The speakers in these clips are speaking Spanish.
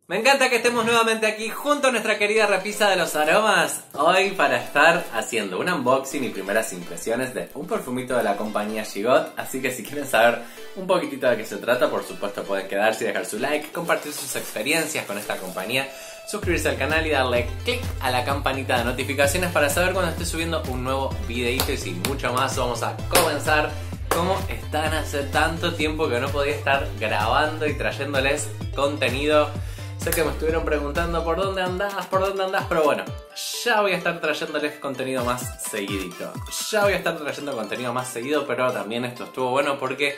Me encanta que estemos nuevamente aquí junto a nuestra querida repisa de los aromas. Hoy para estar haciendo un unboxing y primeras impresiones de un perfumito de la compañía Gigott. Así que si quieren saber un poquitito de qué se trata, por supuesto pueden quedarse y dejar su like, compartir sus experiencias con esta compañía, suscribirse al canal y darle click a la campanita de notificaciones para saber cuando esté subiendo un nuevo videito. Y sin mucho más vamos a comenzar. ¿Cómo están? Hace tanto tiempo que no podía estar grabando y trayéndoles contenido. Sé que me estuvieron preguntando por dónde andás, pero bueno, ya voy a estar trayéndoles contenido más seguidito. Ya voy a estar trayendo contenido más seguido, pero también esto estuvo bueno porque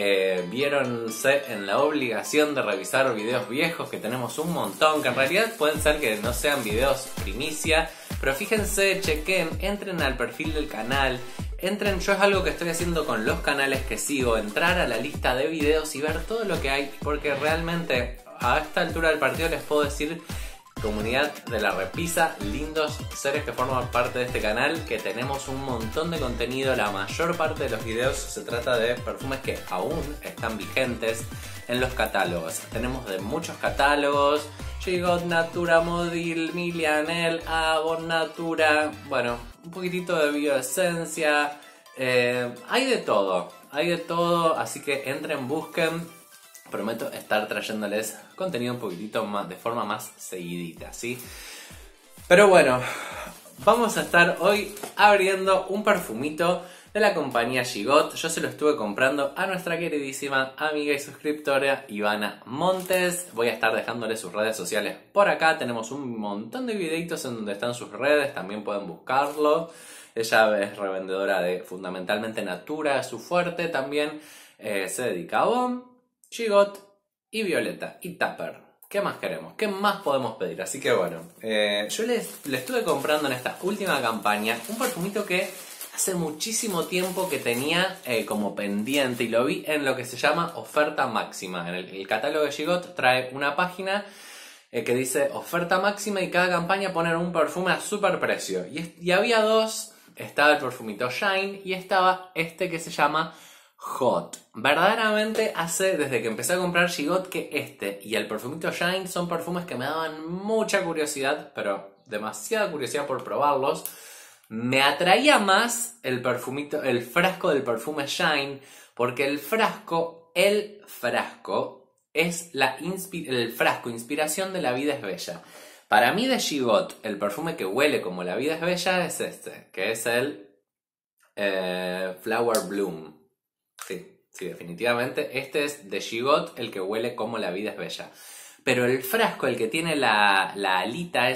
viéronse en la obligación de revisar videos viejos, que tenemos un montón, que en realidad pueden ser que no sean videos primicia, pero fíjense, chequen, entren al perfil del canal. Entren, yo es algo que estoy haciendo con los canales que sigo, entrar a la lista de videos y ver todo lo que hay, porque realmente a esta altura del partido les puedo decir, comunidad de la repisa, lindos seres que forman parte de este canal, que tenemos un montón de contenido. La mayor parte de los videos se trata de perfumes que aún están vigentes en los catálogos. Tenemos de muchos catálogos: Gigott, Natura, Modil, Milianel, Avon, Natura, bueno, un poquitito de bioesencia, hay de todo, así que entren, busquen. Prometo estar trayéndoles contenido un poquitito más, de forma más seguidita, ¿sí? Pero bueno, vamos a estar hoy abriendo un perfumito de la compañía Gigott. Yo se lo estuve comprando a nuestra queridísima amiga y suscriptora Ivana Montes. Voy a estar dejándole sus redes sociales por acá. Tenemos un montón de videitos en donde están sus redes, también pueden buscarlo. Ella es revendedora de fundamentalmente Natura, es su fuerte. También se dedica a Avon, Gigott y Violeta y Tupper. ¿Qué más queremos? ¿Qué más podemos pedir? Así que bueno, yo le estuve comprando en esta última campaña un perfumito que hace muchísimo tiempo que tenía como pendiente, y lo vi en lo que se llama oferta máxima. En el catálogo de Gigott trae una página que dice oferta máxima, y cada campaña pone un perfume a super precio. Y había dos, estaba el perfumito Shine y estaba este que se llama Hot. Verdaderamente desde que empecé a comprar Gigott, que este y el perfumito Shine son perfumes que me daban mucha curiosidad, pero demasiada curiosidad por probarlos. Me atraía más el frasco del perfume Shine, porque el frasco es el frasco inspiración de La Vida es Bella. Para mí de Gigott, el perfume que huele como La Vida es Bella es este, que es el Flower Bloom. Sí, definitivamente este es de Gigott, el que huele como La Vida es Bella. Pero el frasco, el que tiene la alita,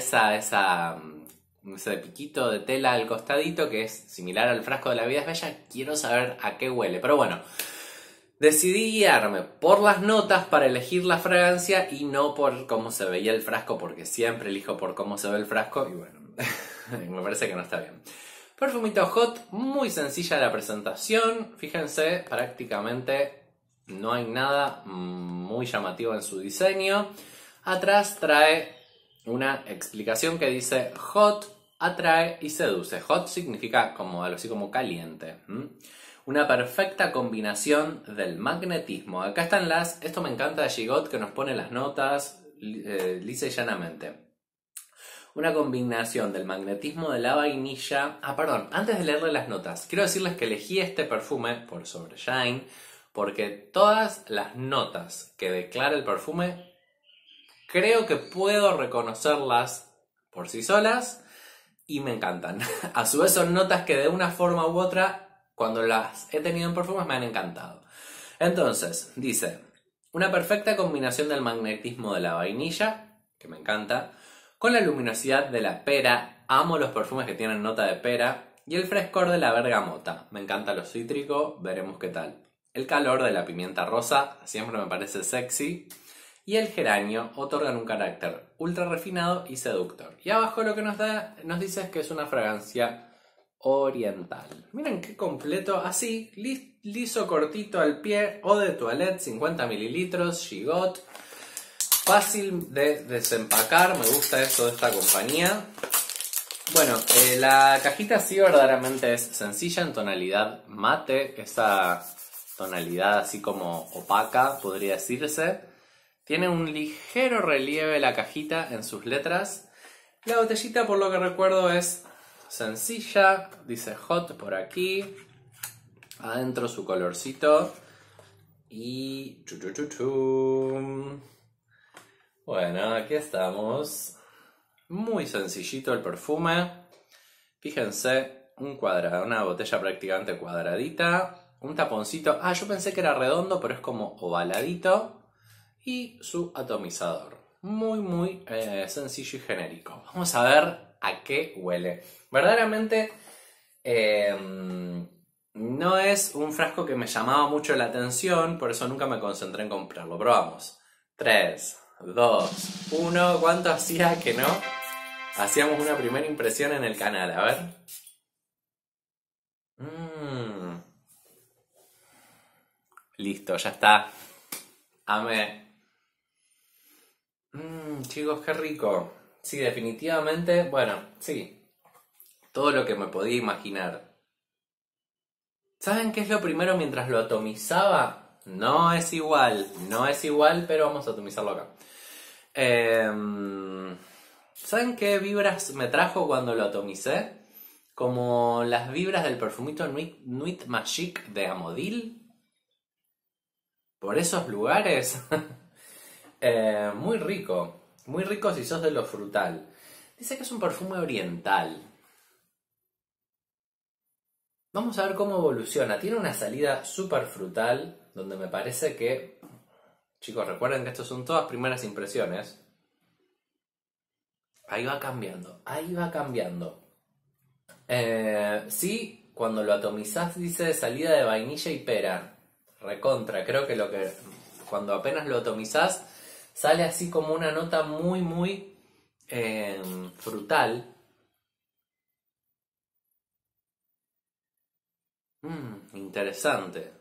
ese piquito de tela al costadito, que es similar al frasco de La Vida es Bella, quiero saber a qué huele. Pero bueno, decidí guiarme por las notas para elegir la fragancia y no por cómo se veía el frasco, porque siempre elijo por cómo se ve el frasco y bueno, me parece que no está bien. Perfumito Hot, muy sencilla la presentación. Fíjense, prácticamente no hay nada muy llamativo en su diseño. Atrás trae una explicación que dice Hot atrae y seduce. Hot significa algo así como caliente. Una perfecta combinación del magnetismo. Acá están esto me encanta de Gigott, que nos pone las notas lisa y llanamente. Una combinación del magnetismo de la vainilla. Antes de leerle las notas, quiero decirles que elegí este perfume por sobre Shine porque todas las notas que declara el perfume creo que puedo reconocerlas por sí solas y me encantan. A su vez son notas que de una forma u otra, cuando las he tenido en perfumes, me han encantado. Entonces, dice, una perfecta combinación del magnetismo de la vainilla, que me encanta, con la luminosidad de la pera. Amo los perfumes que tienen nota de pera. Y el frescor de la bergamota. Me encanta lo cítrico, veremos qué tal. El calor de la pimienta rosa, siempre me parece sexy. Y el geranio otorgan un carácter ultra refinado y seductor. Y abajo lo que nos dice es que es una fragancia oriental. Miren qué completo, así, liso, cortito al pie, eau de toilette, 50 mililitros, Gigott. Fácil de desempacar, me gusta eso de esta compañía. Bueno, la cajita sí verdaderamente es sencilla, en tonalidad mate, esa tonalidad así como opaca, podría decirse. Tiene un ligero relieve la cajita en sus letras. La botellita, por lo que recuerdo, es sencilla. Dice Hot por aquí. Adentro su colorcito. Y... Bueno, aquí estamos. Muy sencillito el perfume. Fíjense, una botella prácticamente cuadradita. Un taponcito. Ah, yo pensé que era redondo, pero es como ovaladito. Y su atomizador. Muy sencillo y genérico. Vamos a ver a qué huele. Verdaderamente no es un frasco que me llamaba mucho la atención, por eso nunca me concentré en comprarlo. Probamos. 3, 2, 1. ¿Cuánto hacía que no hacíamos una primera impresión en el canal? A ver. Listo, ya está. Amé. Chicos, qué rico. Sí, definitivamente, bueno, sí. Todo lo que me podía imaginar. ¿Saben qué es lo primero mientras lo atomizaba? No es igual, pero vamos a atomizarlo acá. ¿Saben qué vibras me trajo cuando lo atomicé? Como las vibras del perfumito Nuit Magique de Amodil. Por esos lugares. Muy rico si sos de lo frutal. Dice que es un perfume oriental. Vamos a ver cómo evoluciona. Tiene una salida súper frutal, donde me parece que... Chicos, recuerden que estos son todas primeras impresiones. Ahí va cambiando. Sí, cuando lo atomizás dice salida de vainilla y pera. Recontra, creo que cuando apenas lo atomizás sale así como una nota muy frutal. Interesante.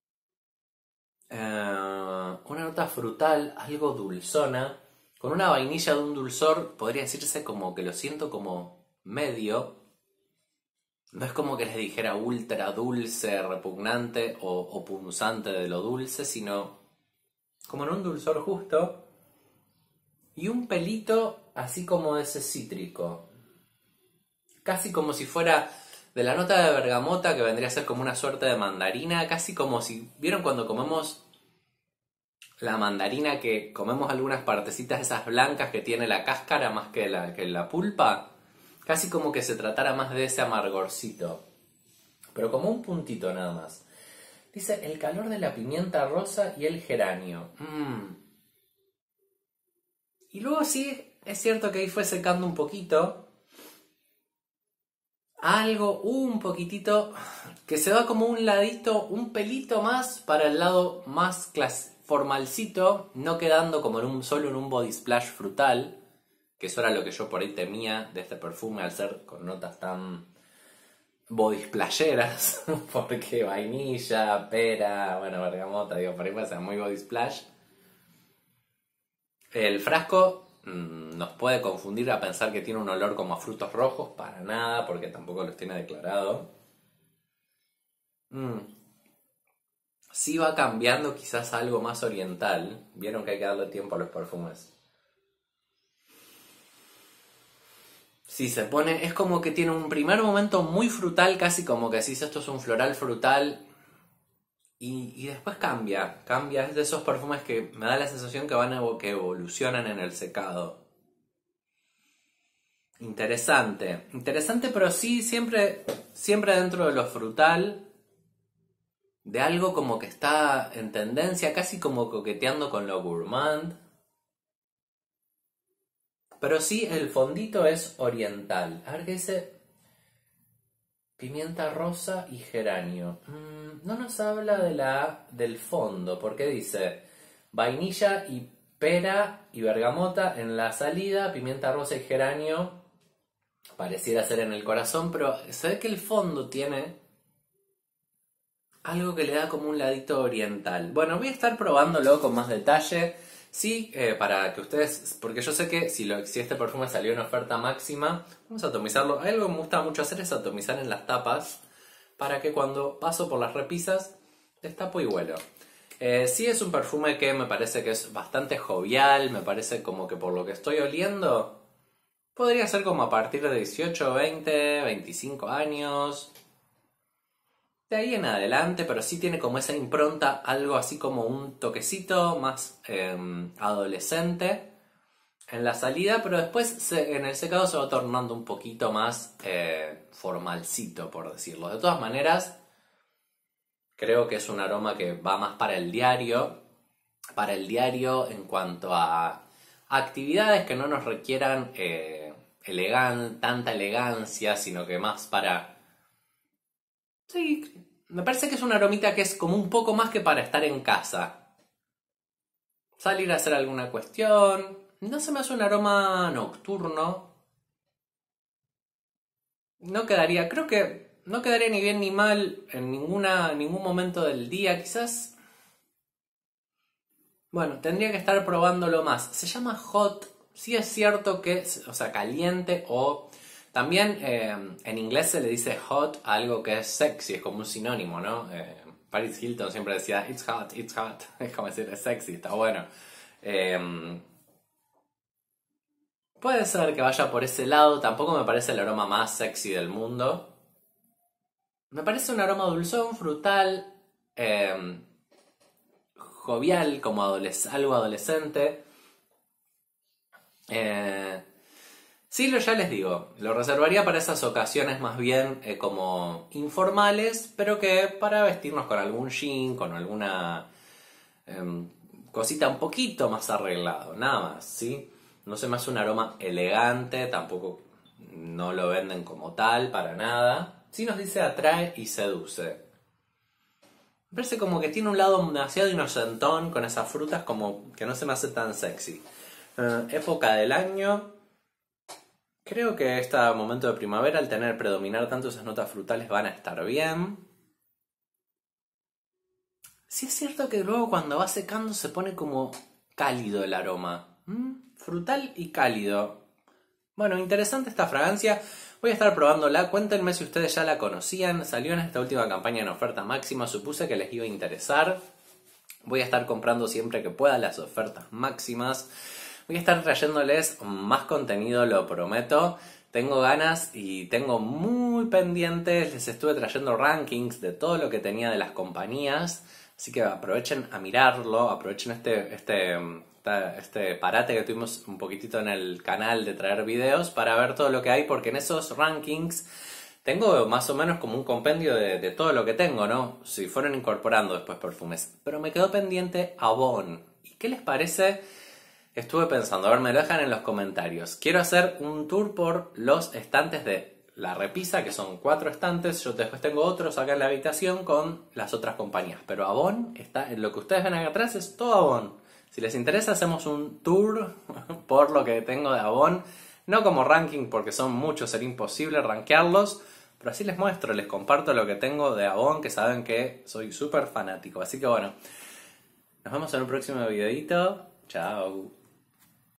Una nota frutal, algo dulzona, con una vainilla de un dulzor, podría decirse como que lo siento como medio. No es como que les dijera ultra dulce, repugnante o punzante de lo dulce, sino como en un dulzor justo. Y un pelito así como de ese cítrico. Casi como si fuera de la nota de bergamota, que vendría a ser como una suerte de mandarina. Casi como si... ¿Vieron cuando comemos la mandarina, que comemos algunas partecitas esas blancas que tiene la cáscara más que la pulpa? Casi como que se tratara más de ese amargorcito. Pero como un puntito nada más. Dice el calor de la pimienta rosa y el geranio. Y luego sí, es cierto que ahí fue secando un poquito. Algo, un poquitito, que se va como un ladito, un pelito más para el lado más formalcito, no quedando como solo en un body splash frutal, que eso era lo que yo por ahí temía de este perfume al ser con notas tan body splasheras, porque vainilla, pera, bueno, bergamota, digo, por ahí pasa muy body splash. El frasco nos puede confundir a pensar que tiene un olor como a frutos rojos, para nada, porque tampoco los tiene declarado. Sí va cambiando quizás a algo más oriental. Vieron que hay que darle tiempo a los perfumes. Sí, se pone, es como que tiene un primer momento muy frutal, casi como que decís esto es un floral frutal. Y después cambia, es de esos perfumes que me da la sensación que evolucionan en el secado. Interesante, pero sí siempre dentro de lo frutal, de algo como que está en tendencia, casi como coqueteando con lo gourmand. Pero sí, el fondito es oriental. A ver qué dice. Pimienta rosa y geranio. No nos habla del fondo, porque dice vainilla y pera y bergamota en la salida, pimienta rosa y geranio pareciera ser en el corazón, pero se ve que el fondo tiene algo que le da como un ladito oriental. Bueno, voy a estar probándolo con más detalle. Sí, para que ustedes, porque yo sé que si este perfume salió en oferta máxima, vamos a atomizarlo. Algo que me gusta mucho hacer es atomizar en las tapas, para que cuando paso por las repisas, destapo y huelo. Sí es un perfume que me parece que es bastante jovial, me parece como que por lo que estoy oliendo, podría ser como a partir de 18, 20, 25 años, de ahí en adelante, pero sí tiene como esa impronta, algo así como un toquecito más adolescente en la salida, pero después en el secado se va tornando un poquito más formalcito, por decirlo. De todas maneras, creo que es un aroma que va más para el diario en cuanto a actividades que no nos requieran tanta elegancia, sino que más para... Sí, me parece que es una aromita que es como un poco más que para estar en casa. Salir a hacer alguna cuestión. No se me hace un aroma nocturno. No quedaría, creo que no quedaría ni bien ni mal en ningún momento del día, quizás. Bueno, tendría que estar probándolo más. Se llama Hot. Sí es cierto que, o sea, caliente o... También en inglés se le dice hot a algo que es sexy, es como un sinónimo, ¿no? Paris Hilton siempre decía, it's hot, it's hot. Es como decir, es sexy, está bueno. Puede ser que vaya por ese lado, tampoco me parece el aroma más sexy del mundo. Me parece un aroma dulzón, frutal, jovial, como algo adolescente. Sí, ya les digo, lo reservaría para esas ocasiones más bien como informales, pero que para vestirnos con algún jean, con alguna cosita un poquito más arreglado, nada más, ¿sí? No se me hace un aroma elegante, tampoco no lo venden como tal, para nada. Sí nos dice atrae y seduce. Me parece como que tiene un lado demasiado inocentón con esas frutas, como que no se me hace tan sexy. Época del año... Creo que este momento de primavera, al tener predominar tanto esas notas frutales, van a estar bien. Sí es cierto que luego cuando va secando se pone como cálido el aroma. Frutal y cálido. Bueno, interesante esta fragancia. Voy a estar probándola. Cuéntenme si ustedes ya la conocían. Salió en esta última campaña en oferta máxima. Supuse que les iba a interesar. Voy a estar comprando siempre que pueda las ofertas máximas. Voy a estar trayéndoles más contenido, lo prometo. Tengo ganas y tengo muy pendientes. Les estuve trayendo rankings de todo lo que tenía de las compañías. Así que aprovechen a mirarlo. Aprovechen este parate que tuvimos un poquitito en el canal de traer videos para ver todo lo que hay. Porque en esos rankings tengo más o menos como un compendio de todo lo que tengo, ¿no? Si fueron incorporando después perfumes. Pero me quedó pendiente Avon. ¿Y qué les parece? Estuve pensando, a ver, me lo dejan en los comentarios. Quiero hacer un tour por los estantes de la repisa, que son 4 estantes. Yo después tengo otros acá en la habitación con las otras compañías. Pero Avon está, en lo que ustedes ven acá atrás es todo Avon. Si les interesa, hacemos un tour por lo que tengo de Avon. No como ranking, porque son muchos, sería imposible rankearlos. Pero así les muestro, les comparto lo que tengo de Avon, que saben que soy súper fanático. Así que bueno, nos vemos en un próximo videito. Chao.